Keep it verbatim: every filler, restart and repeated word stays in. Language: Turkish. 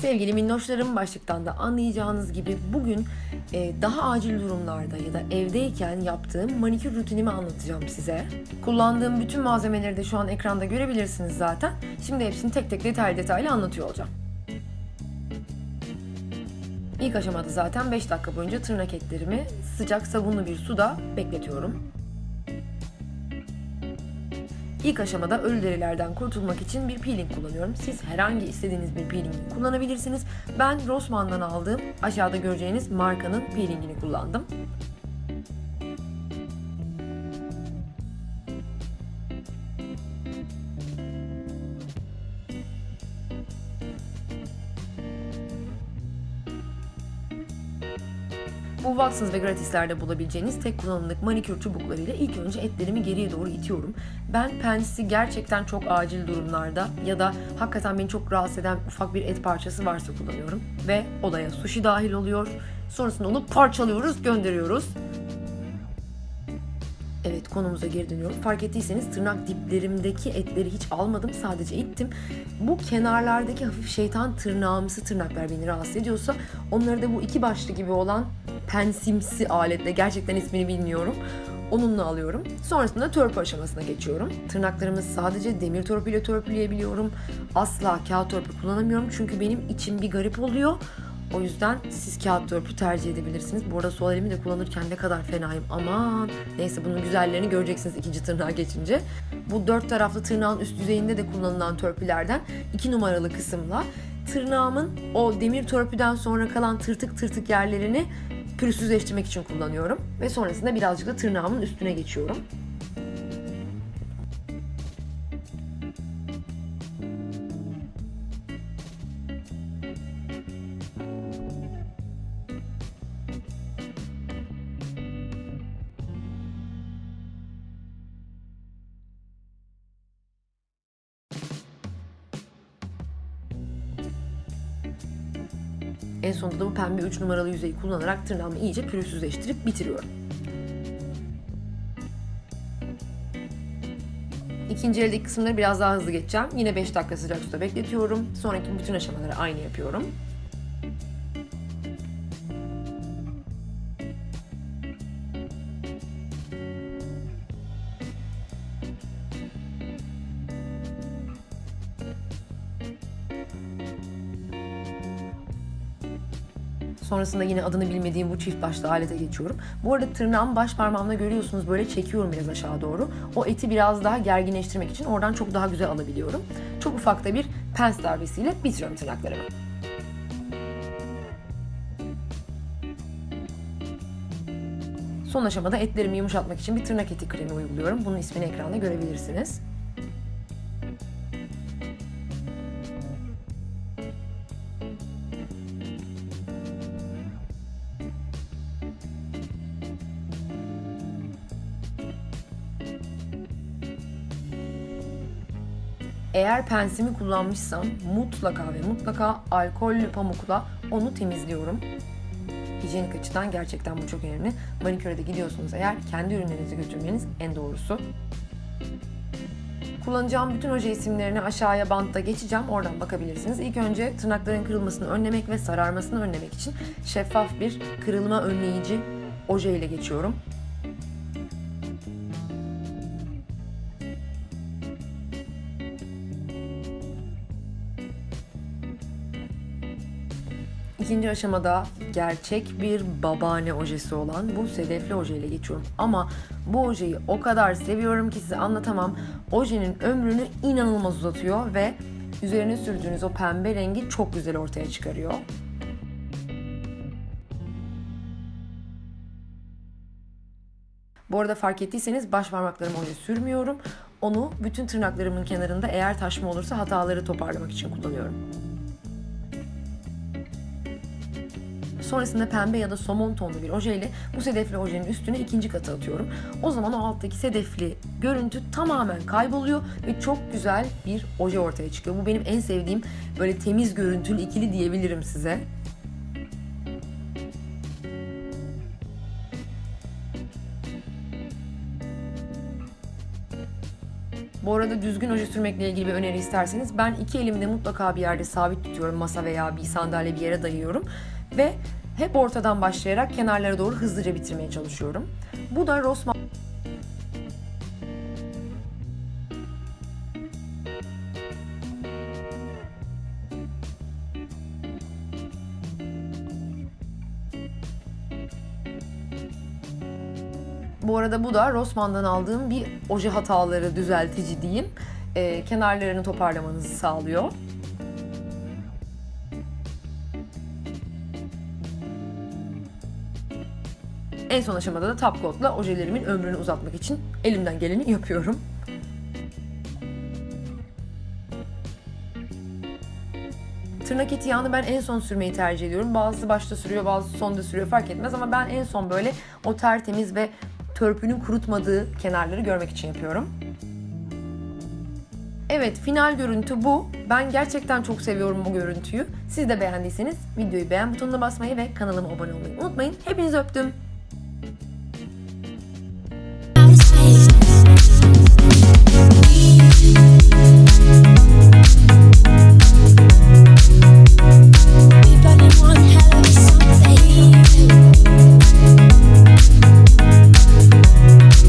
Sevgili minnoşlarım, başlıktan da anlayacağınız gibi bugün e, daha acil durumlarda ya da evdeyken yaptığım manikür rutinimi anlatacağım size. Kullandığım bütün malzemeleri de şu an ekranda görebilirsiniz zaten. Şimdi hepsini tek tek detaylı detaylı anlatıyor olacağım. İlk aşamada zaten beş dakika boyunca tırnak etlerimi sıcak sabunlu bir suda bekletiyorum. İlk aşamada ölü derilerden kurtulmak için bir peeling kullanıyorum. Siz herhangi istediğiniz bir peelingi kullanabilirsiniz. Ben Rossmann'dan aldığım aşağıda göreceğiniz markanın peelingini kullandım. Bu Watsons ve Gratis'lerde bulabileceğiniz tek kullanımlık manikür çubuklarıyla ilk önce etlerimi geriye doğru itiyorum. Ben pensi gerçekten çok acil durumlarda ya da hakikaten beni çok rahatsız eden ufak bir et parçası varsa kullanıyorum. Ve olaya sushi dahil oluyor. Sonrasında onu parçalıyoruz, gönderiyoruz. Evet, konumuza geri dönüyorum. Fark ettiyseniz tırnak diplerimdeki etleri hiç almadım. Sadece ittim. Bu kenarlardaki hafif şeytan tırnağımsı tırnaklar beni rahatsız ediyorsa onları da bu iki başlı gibi olan pensimsi aletle, gerçekten ismini bilmiyorum, onunla alıyorum. Sonrasında törpü aşamasına geçiyorum. Tırnaklarımı sadece demir törpüyle törpüleyebiliyorum. Asla kağıt törpü kullanamıyorum çünkü benim içim bir garip oluyor. O yüzden siz kağıt törpü tercih edebilirsiniz. Bu arada sol elimi de kullanırken ne kadar fenayım. Aman. Neyse, bunun güzellerini göreceksiniz ikinci tırnağa geçince. Bu dört taraflı tırnağın üst yüzeyinde de kullanılan törpülerden iki numaralı kısımla tırnağımın o demir törpüden sonra kalan tırtık tırtık yerlerini pürüzsüzleştirmek için kullanıyorum. Ve sonrasında birazcık da tırnağımın üstüne geçiyorum. En sonunda da bu pembe üç numaralı yüzeyi kullanarak tırnağımı iyice pürüzsüzleştirip bitiriyorum. İkinci eldeki kısımları biraz daha hızlı geçeceğim. Yine beş dakika sıcak suda bekletiyorum. Sonraki bütün aşamaları aynı yapıyorum. Sonrasında yine adını bilmediğim bu çift başlı alete geçiyorum. Bu arada tırnağımı baş parmağımla görüyorsunuz, böyle çekiyorum biraz aşağı doğru. O eti biraz daha gerginleştirmek için oradan çok daha güzel alabiliyorum. Çok ufak da bir pens darbesiyle bitiriyorum tırnaklarımı. Son aşamada etlerimi yumuşatmak için bir tırnak eti kremi uyguluyorum. Bunun ismini ekranda görebilirsiniz. Eğer pensimi kullanmışsam mutlaka ve mutlaka alkollü pamukla onu temizliyorum. Hijyenik açıdan gerçekten bu çok önemli. Maniküre de gidiyorsunuz eğer, kendi ürünlerinizi götürmeniz en doğrusu. Kullanacağım bütün oje isimlerini aşağıya bantta geçeceğim. Oradan bakabilirsiniz. İlk önce tırnakların kırılmasını önlemek ve sararmasını önlemek için şeffaf bir kırılma önleyici oje ile geçiyorum. İkinci aşamada gerçek bir babaanne ojesi olan bu sedefli oje ile geçiyorum. Ama bu ojeyi o kadar seviyorum ki size anlatamam. Ojenin ömrünü inanılmaz uzatıyor ve üzerine sürdüğünüz o pembe rengi çok güzel ortaya çıkarıyor. Bu arada fark ettiyseniz baş parmaklarıma oje sürmüyorum. Onu bütün tırnaklarımın kenarında eğer taşma olursa hataları toparlamak için kullanıyorum. Sonrasında pembe ya da somon tonlu bir oje ile bu sedefli ojenin üstüne ikinci katı atıyorum. O zaman o alttaki sedefli görüntü tamamen kayboluyor ve çok güzel bir oje ortaya çıkıyor. Bu benim en sevdiğim böyle temiz görüntülü ikili diyebilirim size. Bu arada düzgün oje sürmekle ilgili bir öneri isterseniz ben iki elimde mutlaka bir yerde sabit tutuyorum. Masa veya bir sandalye bir yere dayıyorum. Ve hep ortadan başlayarak kenarlara doğru hızlıca bitirmeye çalışıyorum. Bu da Rossmann. Bu arada bu da Rossmann'dan aldığım bir oje hataları düzeltici diyeyim. Ee, kenarlarını toparlamanızı sağlıyor. En son aşamada da top coat'la ojelerimin ömrünü uzatmak için elimden geleni yapıyorum. Tırnak eti yağını ben en son sürmeyi tercih ediyorum. Bazısı başta sürüyor, bazısı sonda sürüyor, fark etmez ama ben en son böyle o tertemiz ve törpünün kurutmadığı kenarları görmek için yapıyorum. Evet, final görüntü bu. Ben gerçekten çok seviyorum bu görüntüyü. Siz de beğendiyseniz videoyu beğen butonuna basmayı ve kanalıma abone olmayı unutmayın. Hepinizi öptüm.